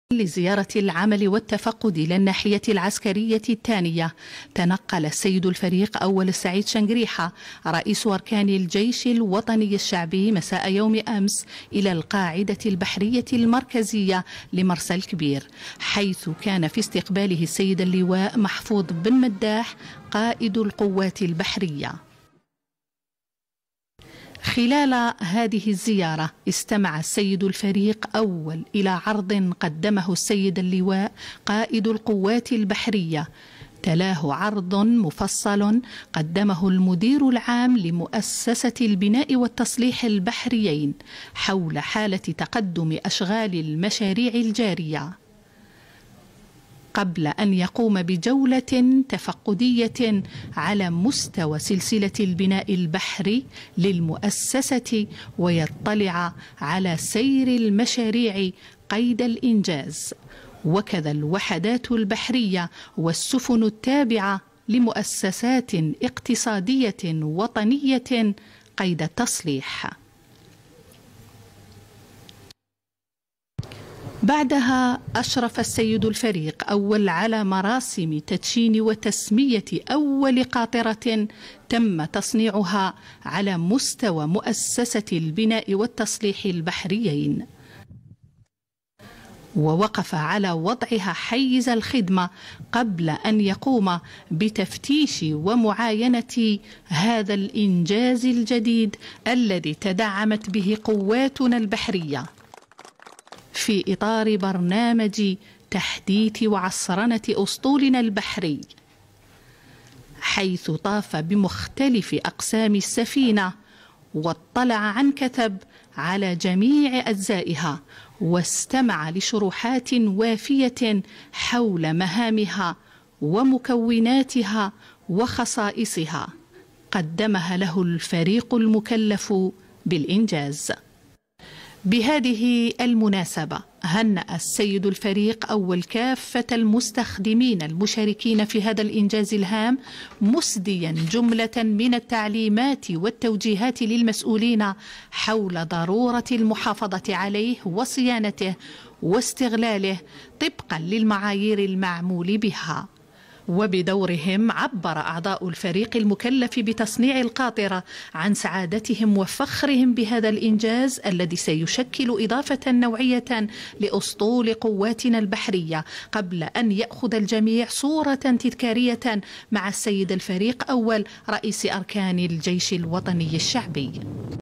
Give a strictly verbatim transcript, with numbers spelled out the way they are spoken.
لزيارة العمل والتفقد إلى الناحية العسكرية الثانية، تنقل السيد الفريق أول السعيد شنقريحة رئيس أركان الجيش الوطني الشعبي مساء يوم أمس إلى القاعدة البحرية المركزية لمرسى الكبير، حيث كان في استقباله السيد اللواء محفوظ بن مداح قائد القوات البحرية. خلال هذه الزيارة استمع السيد الفريق أول إلى عرض قدمه السيد اللواء قائد القوات البحرية، تلاه عرض مفصل قدمه المدير العام لمؤسسة البناء والتصليح البحريين حول حالة تقدم أشغال المشاريع الجارية، قبل أن يقوم بجولة تفقدية على مستوى سلسلة البناء البحري للمؤسسة ويطلع على سير المشاريع قيد الإنجاز، وكذا الوحدات البحرية والسفن التابعة لمؤسسات اقتصادية وطنية قيد التصليح. بعدها أشرف السيد الفريق أول على مراسم تدشين وتسمية أول قاطرة تم تصنيعها على مستوى مؤسسة البناء والتصليح البحريين، ووقف على وضعها حيز الخدمة قبل أن يقوم بتفتيش ومعاينة هذا الإنجاز الجديد الذي تدعمت به قواتنا البحرية في إطار برنامج تحديث وعصرنة أسطولنا البحري، حيث طاف بمختلف أقسام السفينة واطلع عن كثب على جميع أجزائها واستمع لشروحات وافية حول مهامها ومكوناتها وخصائصها قدمها له الفريق المكلف بالإنجاز. بهذه المناسبة هنأ السيد الفريق أول كافة المستخدمين المشاركين في هذا الإنجاز الهام، مسديا جملة من التعليمات والتوجيهات للمسؤولين حول ضرورة المحافظة عليه وصيانته واستغلاله طبقا للمعايير المعمول بها. وبدورهم عبر أعضاء الفريق المكلف بتصنيع القاطرة عن سعادتهم وفخرهم بهذا الإنجاز الذي سيشكل إضافة نوعية لأسطول قواتنا البحرية، قبل أن يأخذ الجميع صورة تذكارية مع السيد الفريق أول رئيس أركان الجيش الوطني الشعبي.